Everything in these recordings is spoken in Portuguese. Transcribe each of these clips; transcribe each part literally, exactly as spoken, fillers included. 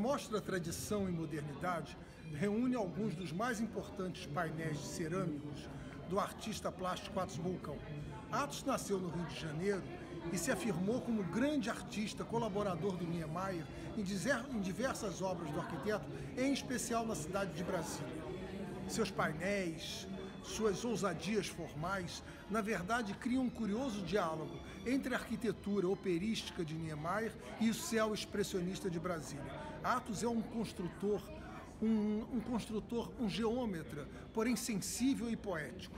mostra Tradição e Modernidade reúne alguns dos mais importantes painéis cerâmicos do artista plástico Atos Bulcão. Atos nasceu no Rio de Janeiro e se afirmou como grande artista, colaborador do Niemeyer em diversas obras do arquiteto, em especial na cidade de Brasília. Seus painéis, suas ousadias formais, na verdade, criam um curioso diálogo entre a arquitetura operística de Niemeyer e o céu expressionista de Brasília. Atos é um construtor, um, um construtor, um geômetra, porém sensível e poético.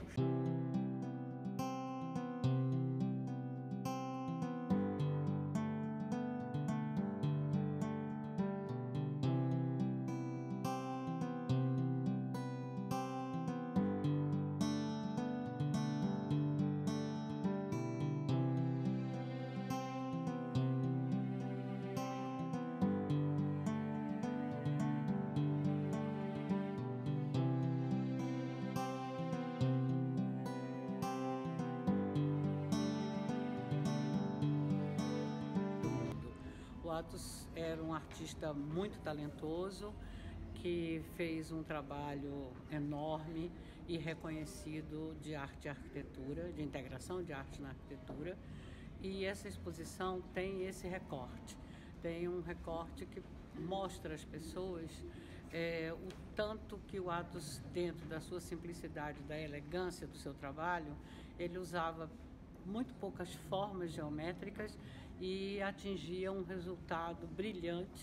O Atos era um artista muito talentoso, que fez um trabalho enorme e reconhecido de arte e arquitetura, de integração de arte na arquitetura. E essa exposição tem esse recorte, tem um recorte que mostra às pessoas é, o tanto que o Atos, dentro da sua simplicidade, da elegância do seu trabalho, ele usava muito poucas formas geométricas e atingia um resultado brilhante.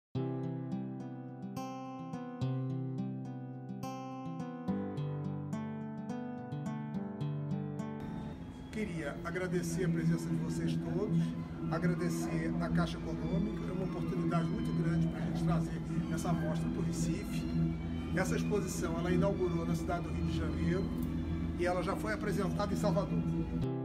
Queria agradecer a presença de vocês todos, agradecer a Caixa Econômica, é uma oportunidade muito grande para a gente trazer essa mostra para o Recife. Essa exposição ela inaugurou na cidade do Rio de Janeiro e ela já foi apresentada em Salvador.